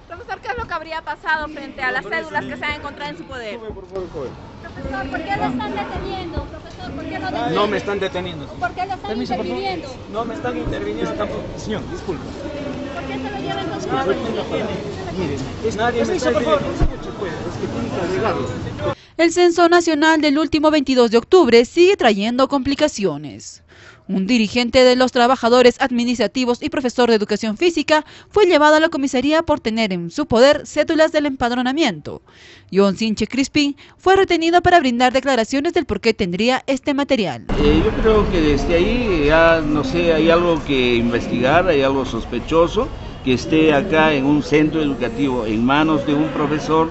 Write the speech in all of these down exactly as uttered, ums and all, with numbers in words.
Profesor, ¿qué es lo que habría pasado frente a las cédulas que se han encontrado en su poder? Profesor, ¿por qué lo están deteniendo? Profesor, ¿por qué lo detienen? No me están deteniendo. ¿Por qué lo están Permiso, por favor. interviniendo? No me están interviniendo tampoco. Señor, disculpe. ¿Por qué se lo llevan con su Nadie me detiene. Miren, es nadie me está deteniendo. Es que tiene que agregarlo. El censo nacional del último veintidós de octubre sigue trayendo complicaciones. Un dirigente de los trabajadores administrativos y profesor de educación física fue llevado a la comisaría por tener en su poder cédulas del empadronamiento. John Sinche Crispin fue retenido para brindar declaraciones del por qué tendría este material. Eh, yo creo que desde ahí ya, no sé, hay algo que investigar, hay algo sospechoso que esté acá en un centro educativo, en manos de un profesor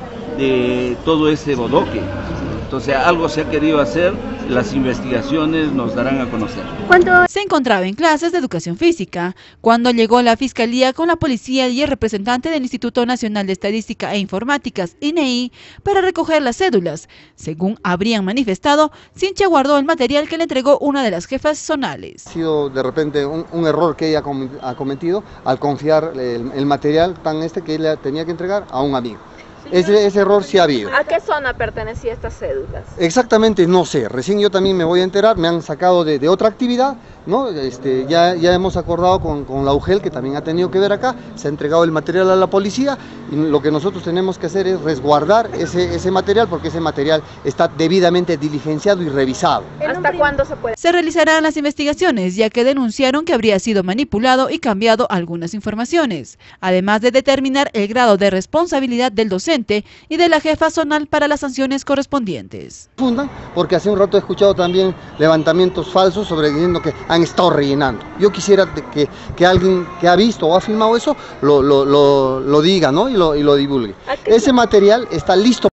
de todo ese bodoque. Entonces algo se ha querido hacer, las investigaciones nos darán a conocer. Cuando se encontraba en clases de educación física, cuando llegó la Fiscalía con la policía y el representante del Instituto Nacional de Estadística e Informáticas, I N E I, para recoger las cédulas. Según habrían manifestado, Sinche guardó el material que le entregó una de las jefas zonales. Ha sido de repente un, un error que ella ha cometido al confiar el, el material tan este que ella tenía que entregar a un amigo. Ese, ese error sí ha habido. ¿A qué zona pertenecía estas cédulas? Exactamente, no sé, recién yo también me voy a enterar, me han sacado de, de otra actividad, ¿no? Este, ya, ya hemos acordado con, con la U G E L, que también ha tenido que ver acá, se ha entregado el material a la policía y lo que nosotros tenemos que hacer es resguardar ese, ese material porque ese material está debidamente diligenciado y revisado. ¿Hasta cuándo se puede? Se realizarán las investigaciones, ya que denunciaron que habría sido manipulado y cambiado algunas informaciones, además de determinar el grado de responsabilidad del docente y de la jefa zonal para las sanciones correspondientes. Fundan, porque hace un rato he escuchado también levantamientos falsos sobre diciendo que han estado rellenando. Yo quisiera que, que alguien que ha visto o ha filmado eso lo, lo, lo, lo diga, ¿no? y, lo, y lo divulgue. Ese material está listo.